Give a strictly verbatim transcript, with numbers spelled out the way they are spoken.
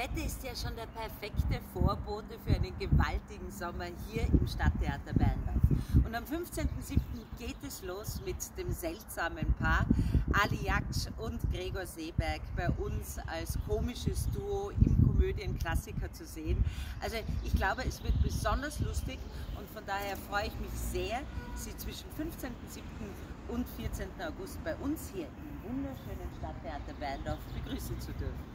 Wetter ist ja schon der perfekte Vorbote für einen gewaltigen Sommer hier im Stadttheater Berndorf. Und am fünfzehnten siebten geht es los mit dem seltsamen Paar Ali Jaksch und Gregor Seeberg bei uns als komisches Duo im Komödienklassiker zu sehen. Also ich glaube, es wird besonders lustig und von daher freue ich mich sehr, Sie zwischen fünfzehnten siebten und vierzehnten August bei uns hier im wunderschönen Stadttheater Berndorf begrüßen zu dürfen.